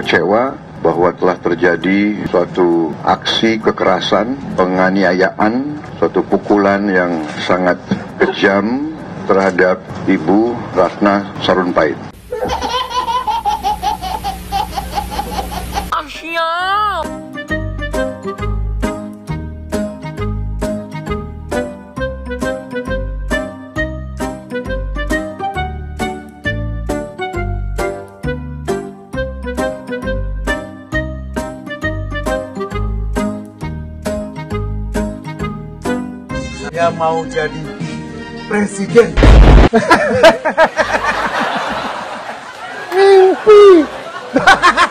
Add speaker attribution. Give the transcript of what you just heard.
Speaker 1: kecewa bahwa telah terjadi suatu aksi kekerasan, penganiayaan, suatu pukulan yang sangat kejam terhadap Ibu Ratna Sarumpait.
Speaker 2: Dia mau jadi presiden. Mimpi.